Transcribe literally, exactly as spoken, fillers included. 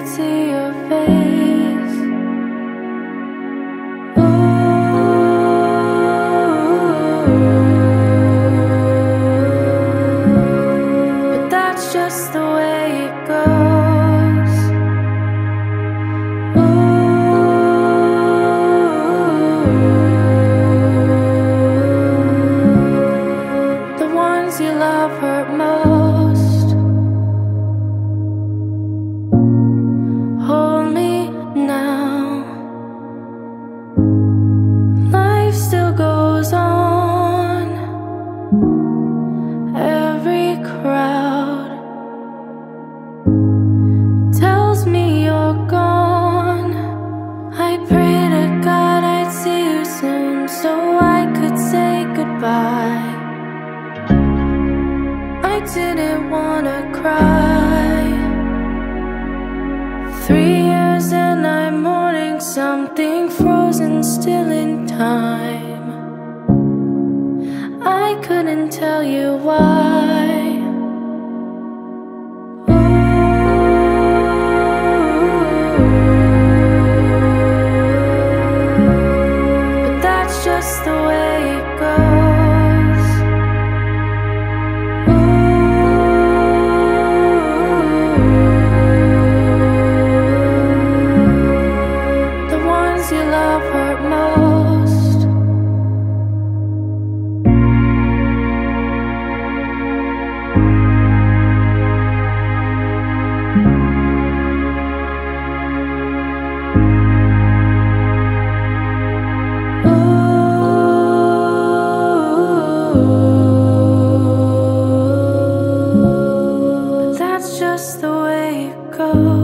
could see your face. Ooh, but that's just the way it goes. Ooh, the ones you love hurt most. Hold me now. Life still goes on. Every crowd tells me you're gone. I pray to God I'd see you soon, so I could say goodbye. I didn't wanna cry. Three years and I'm mourning something frozen still in time. I couldn't tell you why. Ooh, but that's just the way it goes. Ooh, the ones you love hurt most. Ooh, but that's just the way it goes.